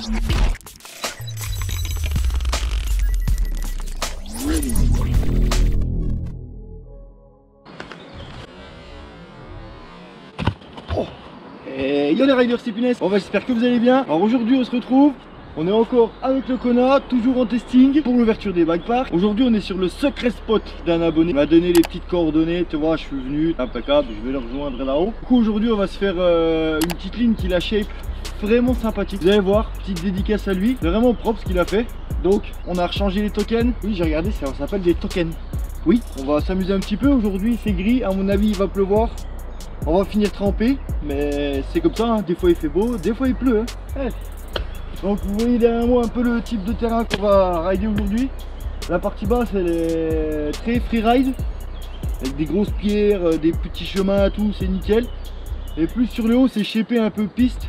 Et yo les riders, c'est Punaise. J'espère que vous allez bien. Alors aujourd'hui on se retrouve, on est encore avec le Kona, toujours en testing pour l'ouverture des bike parks. Aujourd'hui on est sur le secret spot d'un abonné. Il m'a donné les petites coordonnées, tu vois, je suis venu, impeccable, je vais le rejoindre là-haut. Du coup aujourd'hui on va se faire une petite ligne qui la shape vraiment sympathique. Vous allez voir, petite dédicace à lui, c'est vraiment propre ce qu'il a fait. Donc on a rechangé les tokens. Oui, j'ai regardé, ça s'appelle des tokens. Oui, on va s'amuser un petit peu. Aujourd'hui c'est gris, à mon avis il va pleuvoir. On va finir trempé, mais c'est comme ça, hein. Des fois il fait beau, des fois il pleut, hein. Ouais. Donc vous voyez derrière moi un peu le type de terrain qu'on va rider aujourd'hui. La partie basse elle est très freeride, avec des grosses pierres, des petits chemins, tout, c'est nickel. Et plus sur le haut c'est shapé un peu piste,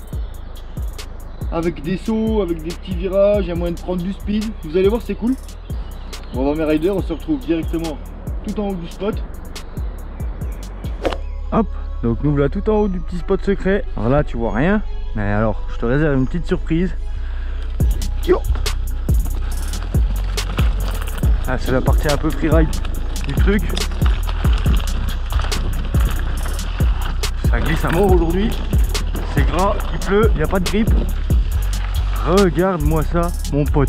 avec des sauts, avec des petits virages, il y a moyen de prendre du speed. Vous allez voir, c'est cool. Bon, on va mes riders, on se retrouve directement tout en haut du spot. Hop, donc nous voilà tout en haut du petit spot secret. Alors là tu vois rien, mais alors je te réserve une petite surprise. Yo, ah, c'est la partie un peu freeride du truc. Ça glisse à mort aujourd'hui, c'est gras, il pleut, il n'y a pas de grippe. Regarde-moi ça mon pote.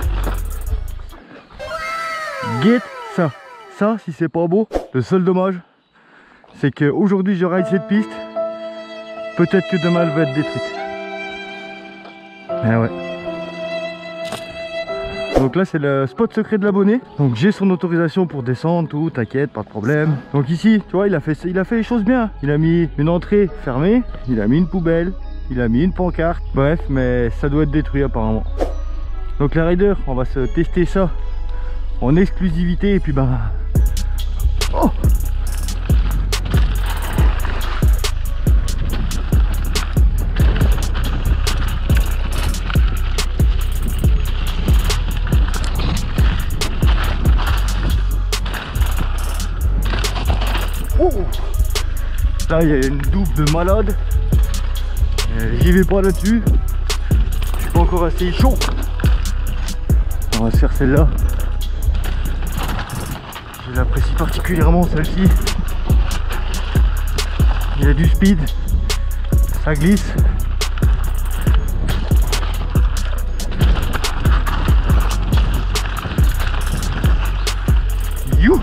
Get ça. Ça si c'est pas beau, le seul dommage c'est qu'aujourd'hui je ride cette piste, peut-être que demain elle va être détruite. Ah ouais. Donc là c'est le spot secret de l'abonné. Donc j'ai son autorisation pour descendre, tout, t'inquiète, pas de problème. Donc ici, tu vois, il a fait les choses bien. Il a mis une entrée fermée, il a mis une poubelle, il a mis une pancarte. Bref, mais ça doit être détruit apparemment. Donc les riders, on va se tester ça en exclusivité et puis bah... Oh! Là il y a une double de malade, j'y vais pas là-dessus, je suis pas encore assez chaud. On va se faire celle-là, je l'apprécie particulièrement celle-ci. Il y a du speed, ça glisse. You.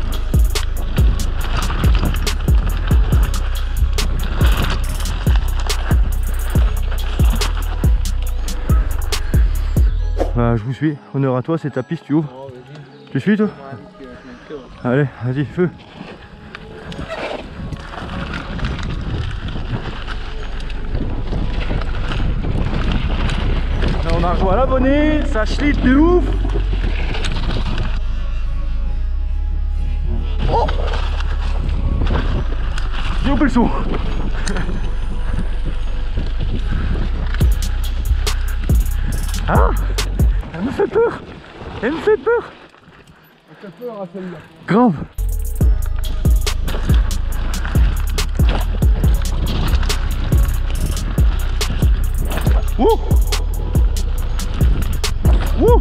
Bah, je vous suis, honneur à toi, c'est ta piste, tu ouvres. Oh, tu suis toi? Allez, vas-y, feu. Là, on a rejoint l'abonné, ça schlitt de ouf. Oh, j'ai coupé le son. Ah, elle me fait peur. Elle me fait peur. Elle fait peur à celle-là. Grave. Wouh. Wouh.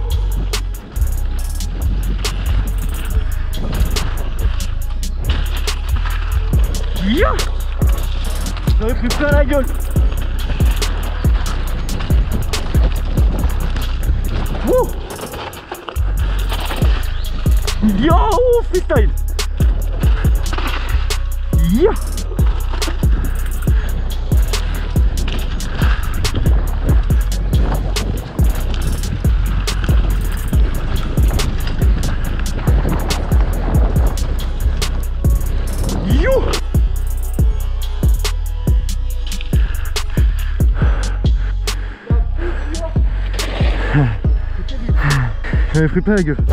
Yeah. J'aurais pris plein la gueule. Wouh. Yo, freestyle. Yeah. Yo. J'avais pris plein la gueule.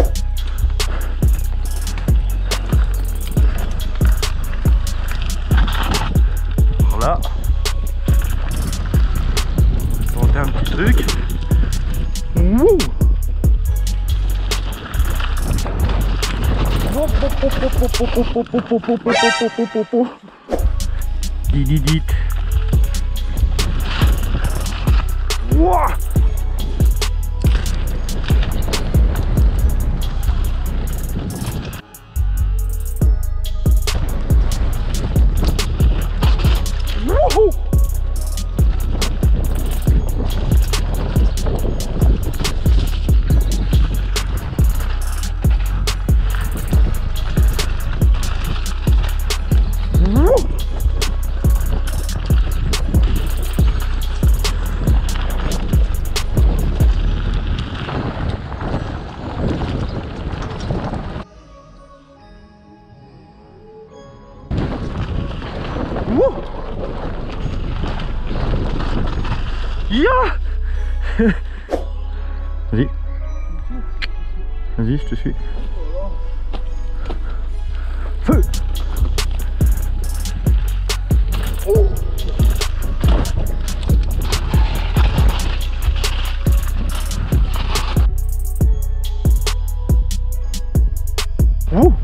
Voilà. On va tenter un petit truc. Wouh. Dididit. Wouah. Vas-y. Vas-y, je te suis. Feu! Oh! Oh!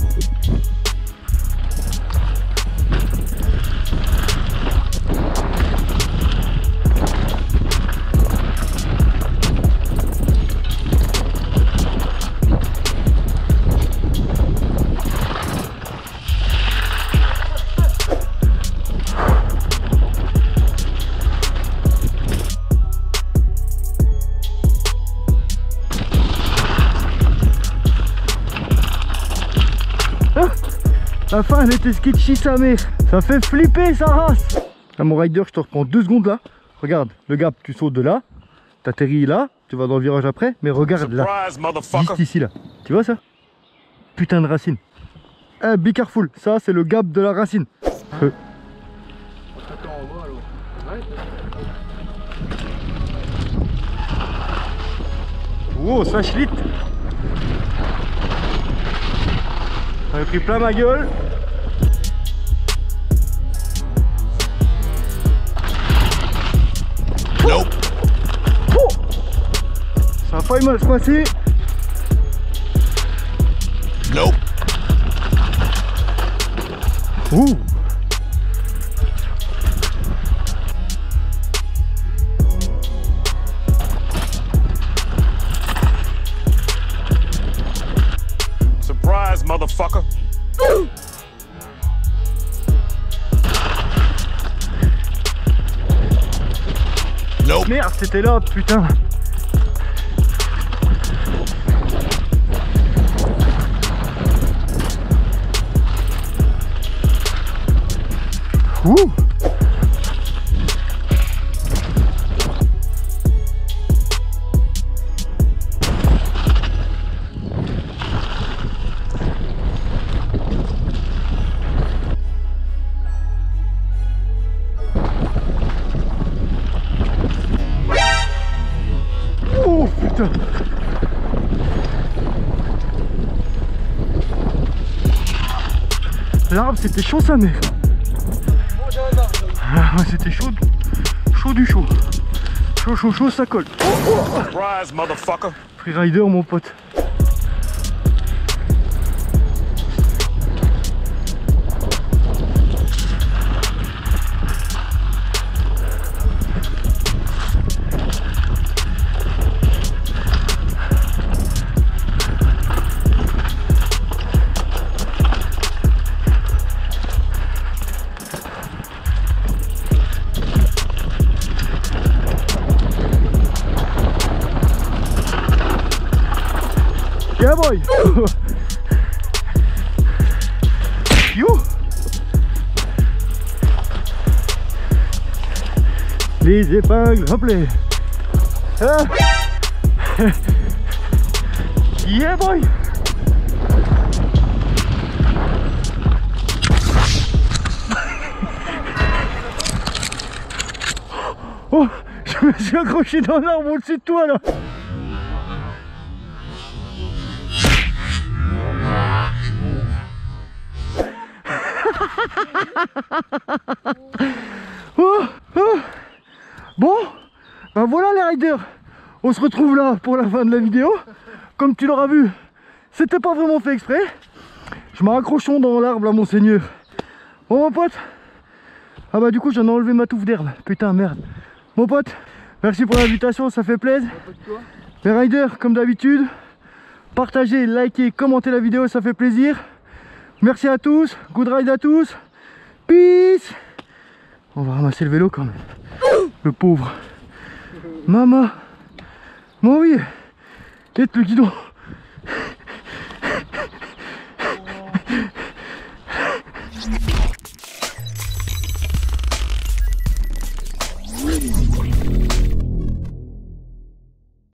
La fin elle était sketchy sa mère. Ça fait flipper sa race. Là mon rider, je te reprends 2 secondes là. Regarde, le gap, tu sautes de là. T'atterris là, tu vas dans le virage après. Mais regarde là, juste ici là. Tu vois ça? Putain de racine. Eh, be careful, ça c'est le gap de la racine. Wow, ça schlitt. On a pris plein ma gueule. Nope. Oh, ça a failli mal se passer. Nope. Ouh. Surprise, motherfucker. Nope. Merde, c'était là, putain. Ouh. Oh putain. L'arbre c'était chaud sa mère. Ah, c'était chaud. Chaud du chaud. Chaud chaud chaud ça colle. Surprise, motherfucker. Freerider mon pote. Yeah boy. You. Les épingles, hop là. Ah. Yeah boy. Oh, je me suis accroché dans l'arbre au-dessus de toi là. Oh, oh. Bon, ben voilà les riders, on se retrouve là pour la fin de la vidéo. Comme tu l'auras vu, c'était pas vraiment fait exprès. Je m'accrochons dans l'arbre là mon seigneur. Bon mon pote. Ah bah du coup j'en ai enlevé ma touffe d'herbe. Putain merde. Mon pote, merci pour l'invitation, ça fait plaisir. Les riders comme d'habitude, partagez, likez, commentez la vidéo, ça fait plaisir. Merci à tous, good ride à tous. Peace. On va ramasser le vélo quand même. Le pauvre. Maman. Moi oui. Et le guidon.